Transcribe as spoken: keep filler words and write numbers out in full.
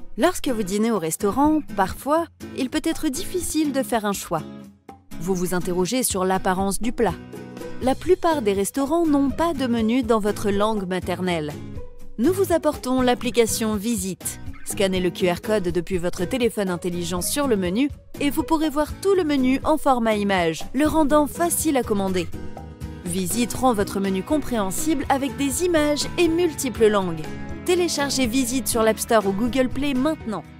Lorsque vous dînez au restaurant, parfois, il peut être difficile de faire un choix. Vous vous interrogez sur l'apparence du plat. La plupart des restaurants n'ont pas de menu dans votre langue maternelle. Nous vous apportons l'application Visite. Scannez le Q R code depuis votre téléphone intelligent sur le menu et vous pourrez voir tout le menu en format image, le rendant facile à commander. Visite rend votre menu compréhensible avec des images et multiples langues. Téléchargez Visite sur l'App Store ou Google Play maintenant.